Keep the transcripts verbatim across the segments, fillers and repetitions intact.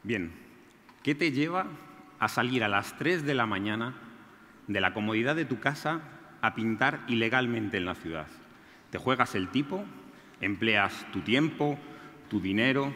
Bien, ¿qué te lleva a salir a las tres de la mañana de la comodidad de tu casa a pintar ilegalmente en la ciudad? Te juegas el tipo, empleas tu tiempo, tu dinero,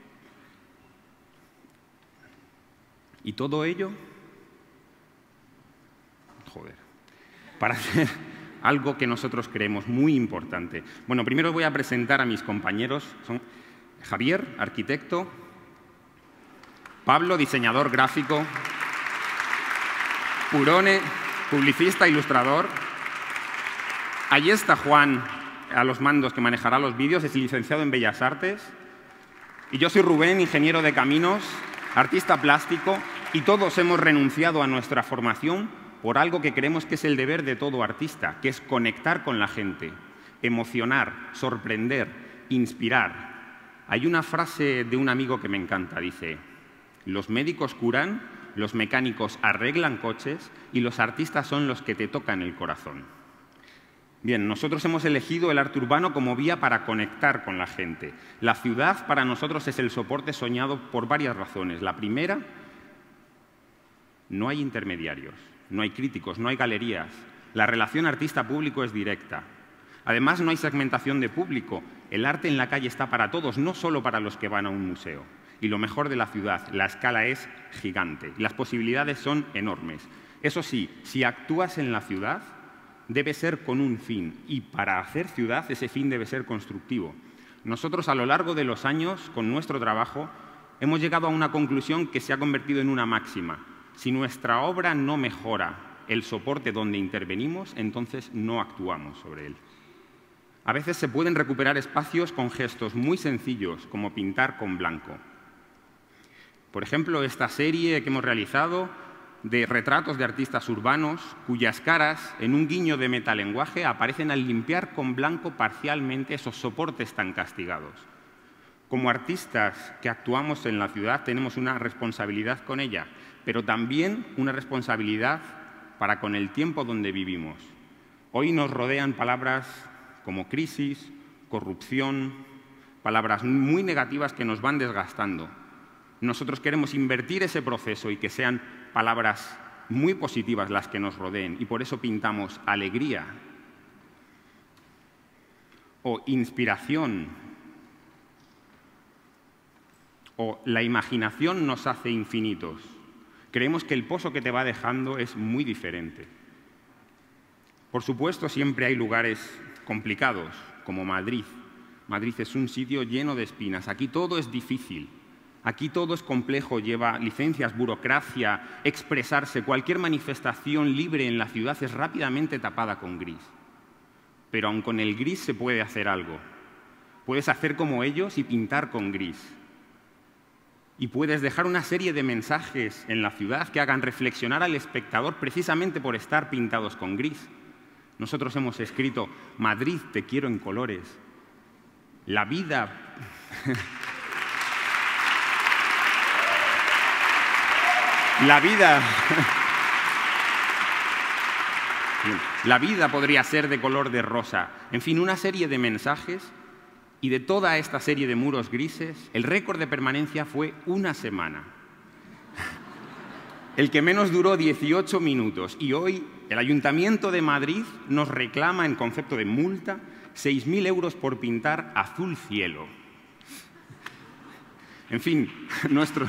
y todo ello, joder, para hacer algo que nosotros creemos muy importante. Bueno, primero voy a presentar a mis compañeros. Son Javier, arquitecto; Pablo, diseñador gráfico; Purone, publicista, ilustrador; allí está Juan, a los mandos, que manejará los vídeos, es licenciado en Bellas Artes; y yo soy Rubén, ingeniero de caminos, artista plástico, y todos hemos renunciado a nuestra formación por algo que creemos que es el deber de todo artista, que es conectar con la gente, emocionar, sorprender, inspirar. Hay una frase de un amigo que me encanta, dice: los médicos curan, los mecánicos arreglan coches y los artistas son los que te tocan el corazón. Bien, nosotros hemos elegido el arte urbano como vía para conectar con la gente. La ciudad para nosotros es el soporte soñado por varias razones. La primera, no hay intermediarios, no hay críticos, no hay galerías. La relación artista-público es directa. Además, no hay segmentación de público. El arte en la calle está para todos, no solo para los que van a un museo. Y lo mejor de la ciudad, la escala es gigante. Las posibilidades son enormes. Eso sí, si actúas en la ciudad, debe ser con un fin, y para hacer ciudad ese fin debe ser constructivo. Nosotros, a lo largo de los años, con nuestro trabajo, hemos llegado a una conclusión que se ha convertido en una máxima. Si nuestra obra no mejora el soporte donde intervenimos, entonces no actuamos sobre él. A veces se pueden recuperar espacios con gestos muy sencillos, como pintar con blanco. Por ejemplo, esta serie que hemos realizado de retratos de artistas urbanos cuyas caras, en un guiño de metalenguaje, aparecen al limpiar con blanco parcialmente esos soportes tan castigados. Como artistas que actuamos en la ciudad tenemos una responsabilidad con ella, pero también una responsabilidad para con el tiempo donde vivimos. Hoy nos rodean palabras como crisis, corrupción, palabras muy negativas que nos van desgastando. Nosotros queremos invertir ese proceso y que sean palabras muy positivas las que nos rodeen, y por eso pintamos alegría o inspiración o la imaginación nos hace infinitos. Creemos que el pozo que te va dejando es muy diferente. Por supuesto, siempre hay lugares complicados, como Madrid. Madrid es un sitio lleno de espinas. Aquí todo es difícil. Aquí todo es complejo, lleva licencias, burocracia, expresarse. Cualquier manifestación libre en la ciudad es rápidamente tapada con gris. Pero aun con el gris se puede hacer algo. Puedes hacer como ellos y pintar con gris. Y puedes dejar una serie de mensajes en la ciudad que hagan reflexionar al espectador precisamente por estar pintados con gris. Nosotros hemos escrito: Madrid, te quiero en colores. La vida... La vida, la vida podría ser de color de rosa. En fin, una serie de mensajes, y de toda esta serie de muros grises, el récord de permanencia fue una semana. El que menos duró dieciocho minutos. Y hoy el Ayuntamiento de Madrid nos reclama, en concepto de multa, seis mil euros por pintar azul cielo. En fin, nuestro...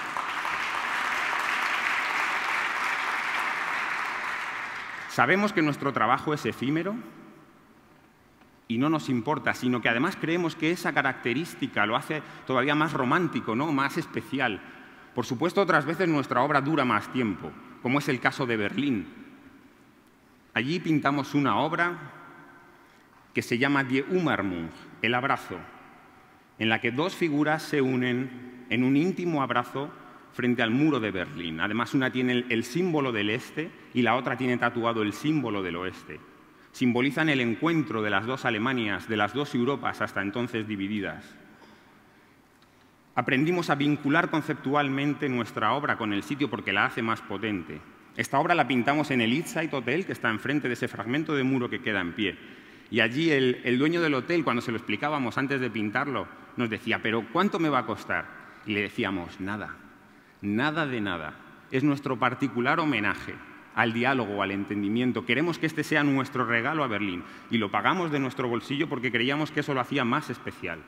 Sabemos que nuestro trabajo es efímero y no nos importa, sino que además creemos que esa característica lo hace todavía más romántico, ¿no? Más especial. Por supuesto, otras veces nuestra obra dura más tiempo, como es el caso de Berlín. Allí pintamos una obra que se llama Die Umarmung, el abrazo, en la que dos figuras se unen en un íntimo abrazo frente al muro de Berlín. Además, una tiene el, el símbolo del este y la otra tiene tatuado el símbolo del oeste. Simbolizan el encuentro de las dos Alemanias, de las dos Europas hasta entonces divididas. Aprendimos a vincular conceptualmente nuestra obra con el sitio porque la hace más potente. Esta obra la pintamos en el East Side Hotel, que está enfrente de ese fragmento de muro que queda en pie. Y allí el, el dueño del hotel, cuando se lo explicábamos antes de pintarlo, nos decía: ¿pero cuánto me va a costar? Y le decíamos, nada, nada de nada. Es nuestro particular homenaje al diálogo o al entendimiento. Queremos que este sea nuestro regalo a Berlín y lo pagamos de nuestro bolsillo porque creíamos que eso lo hacía más especial.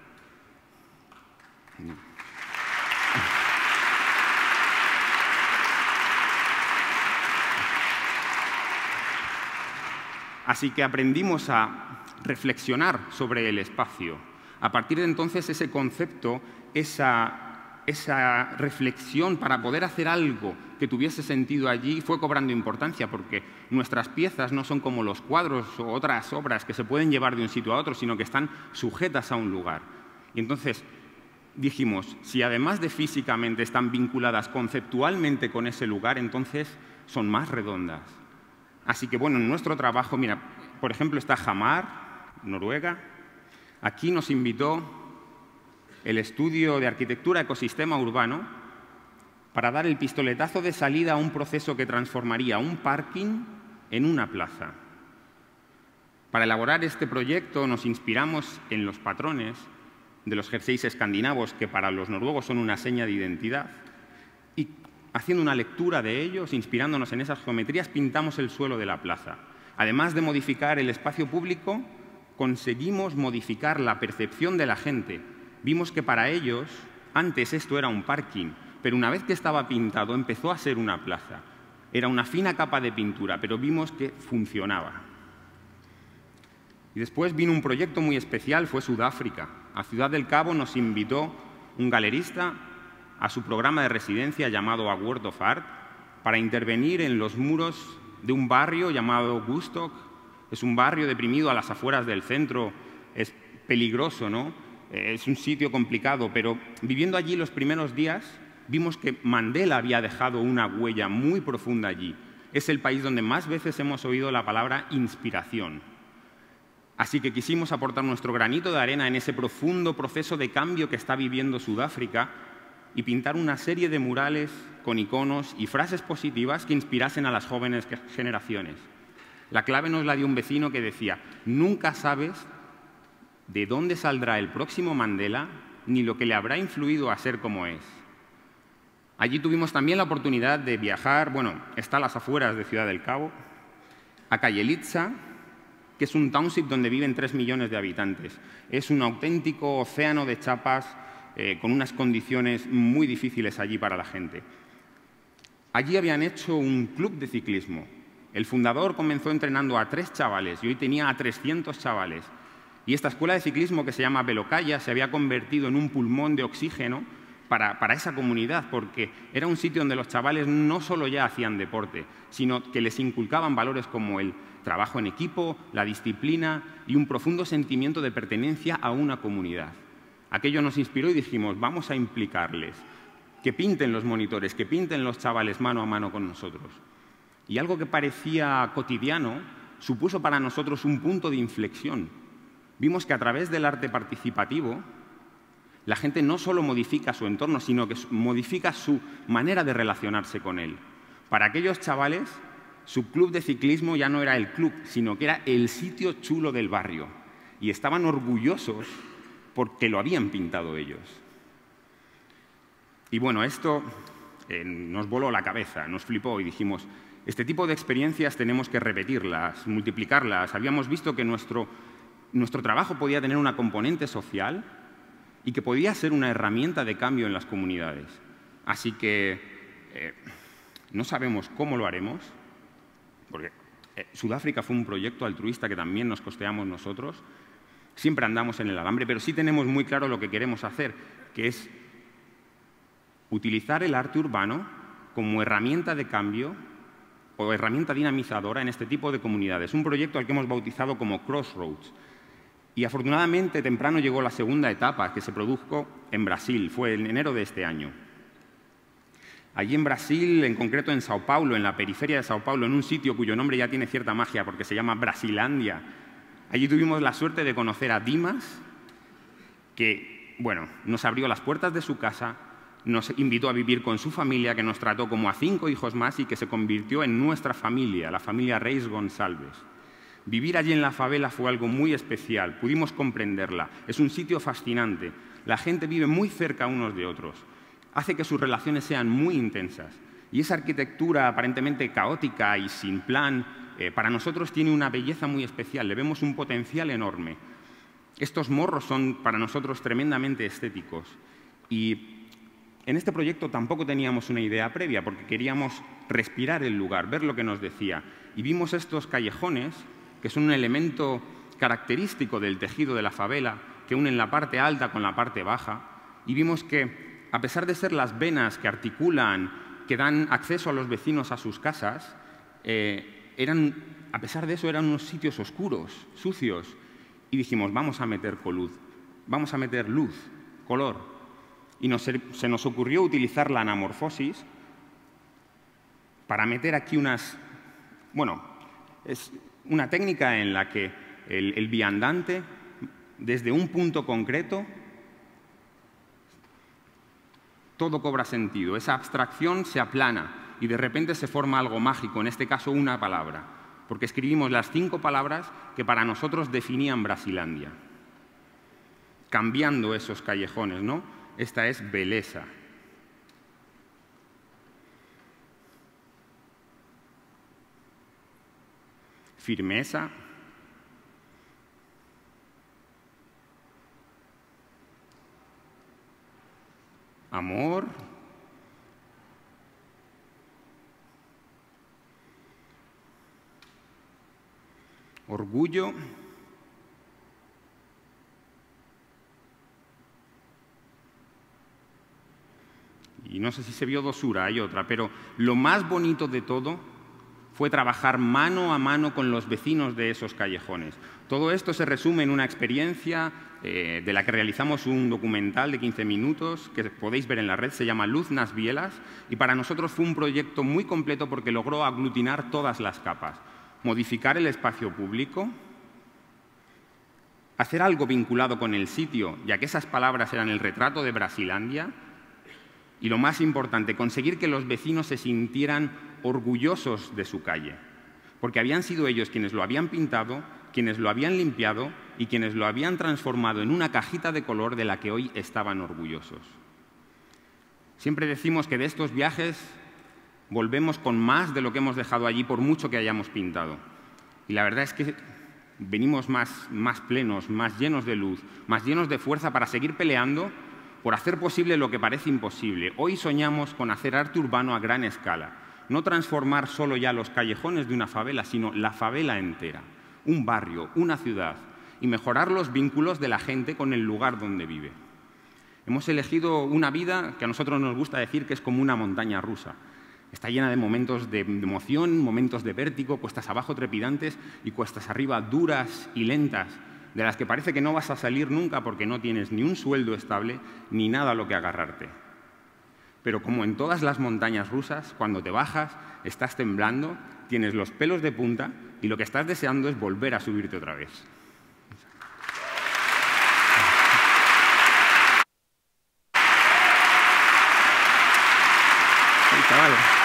Así que aprendimos a reflexionar sobre el espacio. A partir de entonces, ese concepto, esa, esa reflexión para poder hacer algo que tuviese sentido allí fue cobrando importancia, porque nuestras piezas no son como los cuadros o otras obras que se pueden llevar de un sitio a otro, sino que están sujetas a un lugar. Y entonces dijimos, si además de físicamente están vinculadas conceptualmente con ese lugar, entonces son más redondas. Así que, bueno, en nuestro trabajo, mira, por ejemplo, está Hamar, Noruega. Aquí nos invitó el estudio de arquitectura ecosistema urbano para dar el pistoletazo de salida a un proceso que transformaría un parking en una plaza. Para elaborar este proyecto nos inspiramos en los patrones de los jerseys escandinavos, que para los noruegos son una seña de identidad, y haciendo una lectura de ellos, inspirándonos en esas geometrías, pintamos el suelo de la plaza. Además de modificar el espacio público, conseguimos modificar la percepción de la gente. Vimos que para ellos, antes esto era un parking, pero una vez que estaba pintado empezó a ser una plaza. Era una fina capa de pintura, pero vimos que funcionaba. Y después vino un proyecto muy especial, fue Sudáfrica. A Ciudad del Cabo nos invitó un galerista a su programa de residencia llamado A World of Art para intervenir en los muros de un barrio llamado Woodstock. Es un barrio deprimido a las afueras del centro, es peligroso, ¿no? Es un sitio complicado, pero viviendo allí los primeros días vimos que Mandela había dejado una huella muy profunda allí. Es el país donde más veces hemos oído la palabra inspiración. Así que quisimos aportar nuestro granito de arena en ese profundo proceso de cambio que está viviendo Sudáfrica y pintar una serie de murales con iconos y frases positivas que inspirasen a las jóvenes generaciones. La clave nos la dio un vecino que decía, nunca sabes de dónde saldrá el próximo Mandela ni lo que le habrá influido a ser como es. Allí tuvimos también la oportunidad de viajar, bueno, está a las afueras de Ciudad del Cabo, a Kayelitza, que es un township donde viven tres millones de habitantes. Es un auténtico océano de chapas eh, con unas condiciones muy difíciles allí para la gente. Allí habían hecho un club de ciclismo. El fundador comenzó entrenando a tres chavales y hoy tenía a trescientos chavales. Y esta escuela de ciclismo, que se llama Belocaya, se había convertido en un pulmón de oxígeno para, para esa comunidad, porque era un sitio donde los chavales no solo ya hacían deporte, sino que les inculcaban valores como el trabajo en equipo, la disciplina y un profundo sentimiento de pertenencia a una comunidad. Aquello nos inspiró y dijimos, vamos a implicarles, que pinten los monitores, que pinten los chavales mano a mano con nosotros. Y algo que parecía cotidiano supuso para nosotros un punto de inflexión. Vimos que a través del arte participativo la gente no solo modifica su entorno, sino que modifica su manera de relacionarse con él. Para aquellos chavales, su club de ciclismo ya no era el club, sino que era el sitio chulo del barrio. Y estaban orgullosos porque lo habían pintado ellos. Y bueno, esto eh, nos voló la cabeza, nos flipó y dijimos, este tipo de experiencias tenemos que repetirlas, multiplicarlas. Habíamos visto que nuestro, nuestro trabajo podía tener una componente social y que podía ser una herramienta de cambio en las comunidades. Así que eh, no sabemos cómo lo haremos, porque eh, Sudáfrica fue un proyecto altruista que también nos costeamos nosotros. Siempre andamos en el alambre, pero sí tenemos muy claro lo que queremos hacer, que es utilizar el arte urbano como herramienta de cambio o herramienta dinamizadora en este tipo de comunidades. Un proyecto al que hemos bautizado como Crossroads. Y afortunadamente temprano llegó la segunda etapa, que se produjo en Brasil, fue en enero de este año. Allí en Brasil, en concreto en Sao Paulo, en la periferia de Sao Paulo, en un sitio cuyo nombre ya tiene cierta magia porque se llama Brasilandia, allí tuvimos la suerte de conocer a Dimas, que, bueno, nos abrió las puertas de su casa, nos invitó a vivir con su familia, que nos trató como a cinco hijos más y que se convirtió en nuestra familia, la familia Reis Gonçalves. Vivir allí en la favela fue algo muy especial, pudimos comprenderla. Es un sitio fascinante, la gente vive muy cerca unos de otros hace que sus relaciones sean muy intensas. Y esa arquitectura aparentemente caótica y sin plan, eh, para nosotros tiene una belleza muy especial, le vemos un potencial enorme. Estos morros son para nosotros tremendamente estéticos. Y en este proyecto tampoco teníamos una idea previa, porque queríamos respirar el lugar, ver lo que nos decía. Y vimos estos callejones, que son un elemento característico del tejido de la favela, que unen la parte alta con la parte baja, y vimos que, a pesar de ser las venas que articulan, que dan acceso a los vecinos a sus casas, eh, eran, a pesar de eso eran unos sitios oscuros, sucios, y dijimos, vamos a meter coluz, vamos a meter luz, color. Y nos, se nos ocurrió utilizar la anamorfosis para meter aquí unas... Bueno, es una técnica en la que el, el viandante, desde un punto concreto, todo cobra sentido. Esa abstracción se aplana y de repente se forma algo mágico, en este caso una palabra, porque escribimos las cinco palabras que para nosotros definían Brasilandia, cambiando esos callejones, ¿no? Esta es Beleza. Firmeza. Amor. Orgullo. Y no sé si se vio dosura, hay otra, pero lo más bonito de todo fue trabajar mano a mano con los vecinos de esos callejones. Todo esto se resume en una experiencia eh, de la que realizamos un documental de quince minutos que podéis ver en la red, se llama Luz nas Bielas, y para nosotros fue un proyecto muy completo porque logró aglutinar todas las capas. Modificar el espacio público, hacer algo vinculado con el sitio, ya que esas palabras eran el retrato de Brasilandia, y lo más importante, conseguir que los vecinos se sintieran orgullosos de su calle, porque habían sido ellos quienes lo habían pintado, quienes lo habían limpiado y quienes lo habían transformado en una cajita de color de la que hoy estaban orgullosos. Siempre decimos que de estos viajes volvemos con más de lo que hemos dejado allí por mucho que hayamos pintado. Y la verdad es que venimos más, más plenos, más llenos de luz, más llenos de fuerza para seguir peleando por hacer posible lo que parece imposible. Hoy soñamos con hacer arte urbano a gran escala. No transformar solo ya los callejones de una favela, sino la favela entera, un barrio, una ciudad, y mejorar los vínculos de la gente con el lugar donde vive. Hemos elegido una vida que a nosotros nos gusta decir que es como una montaña rusa. Está llena de momentos de emoción, momentos de vértigo, cuestas abajo trepidantes y cuestas arriba duras y lentas, de las que parece que no vas a salir nunca porque no tienes ni un sueldo estable ni nada a lo que agarrarte. Pero como en todas las montañas rusas, cuando te bajas, estás temblando, tienes los pelos de punta y lo que estás deseando es volver a subirte otra vez. Ahí, chavales.